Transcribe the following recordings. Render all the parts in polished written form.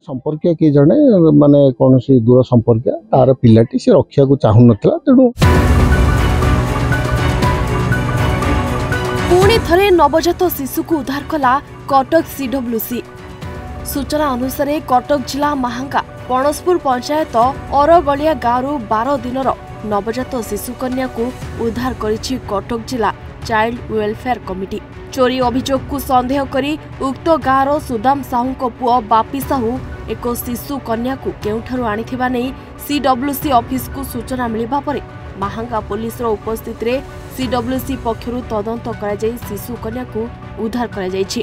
संपर्क कि जड़े माने कौन सी दूर संपर्क तार पिलाटी से रखा को चाहू ना तेणु पुणी थरे नवजात शिशु को उद्धार कला कटक सीडब्ल्यूसी। सूचना अनुसार कटक जिला महांगा पणसपुर पंचायत अरगलिया गाँव 12 दिनर नवजात शिशु कन्या को उद्धार करिछि कटक जिला चाइल्ड वेलफेयर कमिटी। चोरी अभियोग को संदेह करी उक्त गाँव सुदाम साहू को पुओ बापी साहू एक शिशु कन्या को केउठारु आनिथिबा नै सीडब्ल्यूसी ऑफिस को सूचना मिलिबा परे महांगा पुलिस रो उपस्थित रे सीडब्ल्यूसी पक्षरु तदंत करा जाई शिशु कन्या को उद्धार करा जाईछि।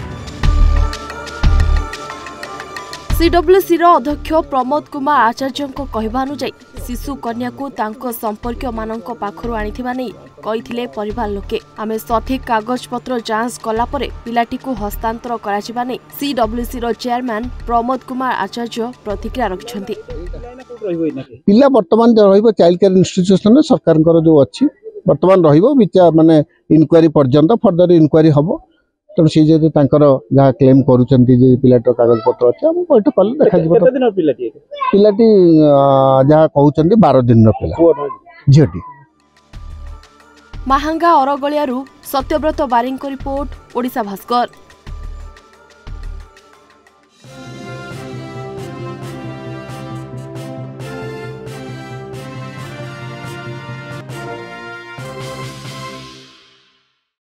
सीडब्ल्यूसी रो अध्यक्ष प्रमोद कुमार आचार्य को कहबा अनुसार शिशु कन्या को तांको संपर्क मानक पाखरु आनिथिबा नै कहिथिले परिवार लोके। आमे सठिक कागज पत्र जांच कला परे पिलाटी को हस्तांतर करा जिबा नै सीडब्ल्यूसी रो चेयरमैन प्रमोद कुमार आचार्य प्रतिक्रिया रखछन्ती। पिला वर्तमान जो रहिबो चाइल्ड केयर इंस्टीट्यूशन सरकार जो अच्छी वर्तमान रहिबो विचार माने इनक्वारी पर्यंत फर्दर इनक्वारी हबो तो सी जे तांकर जहा क्लेम करूचंती जे पिलाटर कागज पत्र अछि हम बैठक कल देखा जिवो। केते दिन पिलाटी जहा कहउचंती 12 दिन रो पिला झियोटी। महांगा अरगलियारू सत्यव्रत बारिंग को रिपोर्ट ओडिशा भास्कर।